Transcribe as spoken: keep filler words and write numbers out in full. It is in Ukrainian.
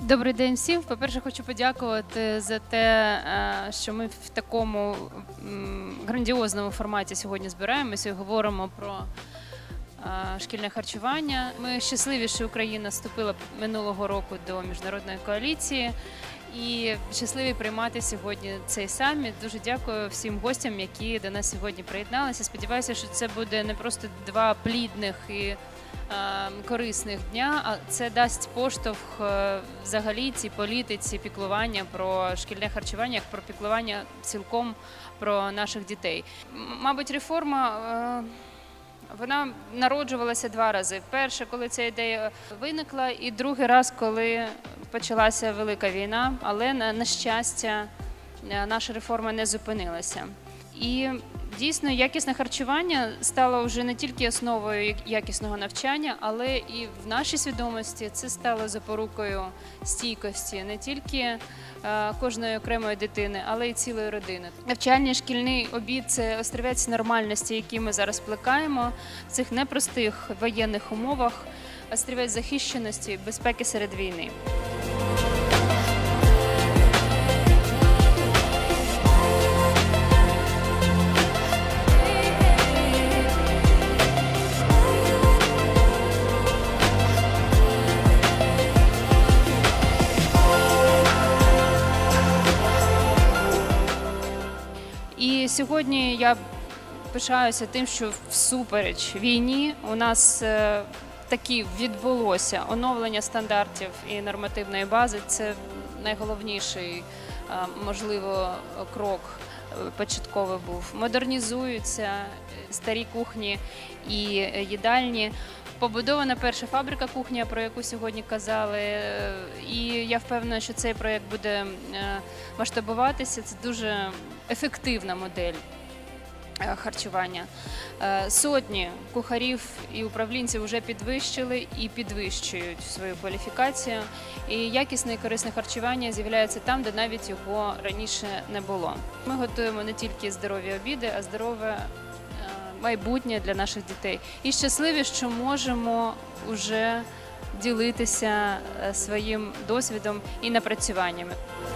Добрий день всім. По-перше, хочу подякувати за те, що ми в такому грандіозному форматі сьогодні збираємося і говоримо про шкільне харчування. Ми щасливі, що Україна вступила минулого року до міжнародної коаліції і щасливі приймати сьогодні цей саміт. Дуже дякую всім гостям, які до нас сьогодні приєдналися. Сподіваюся, що це буде не просто два плідних і корисних дня, а це дасть поштовх взагалі цій політиці піклування про шкільне харчування, як про піклування цілком про наших дітей. Мабуть, реформа, вона народжувалася два рази. Перше, коли ця ідея виникла, і другий раз, коли почалася велика війна, але, на щастя, наша реформа не зупинилася. І дійсно, якісне харчування стало вже не тільки основою якісного навчання, але і в нашій свідомості це стало запорукою стійкості не тільки кожної окремої дитини, але й цілої родини. Навчальний шкільний обід – це острівець нормальності, який ми зараз плекаємо в цих непростих воєнних умовах, острівець захищеності, безпеки серед війни. І сьогодні я пишаюся тим, що всупереч війні у нас таки відбулося оновлення стандартів і нормативної бази. Це найголовніший, можливо, крок початковий був. Модернізуються старі кухні і їдальні. Побудована перша фабрика кухні, про яку сьогодні казали, і я впевнена, що цей проєкт буде масштабуватися. Це дуже ефективна модель харчування. Сотні кухарів і управлінців вже підвищили і підвищують свою кваліфікацію. І якісне і корисне харчування з'являється там, де навіть його раніше не було. Ми готуємо не тільки здорові обіди, а здорове майбутнє для наших дітей. І щасливі, що можемо вже ділитися своїм досвідом і напрацюваннями.